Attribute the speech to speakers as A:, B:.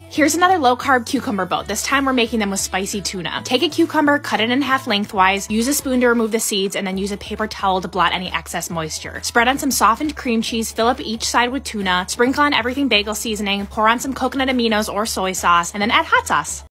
A: Here's another low-carb cucumber boat. This time we're making them with spicy tuna. Take a cucumber, cut it in half lengthwise, use a spoon to remove the seeds, and then use a paper towel to blot any excess moisture. Spread on some softened cream cheese, fill up each side with tuna, sprinkle on everything bagel seasoning, pour on some coconut aminos or soy sauce, and then add hot sauce.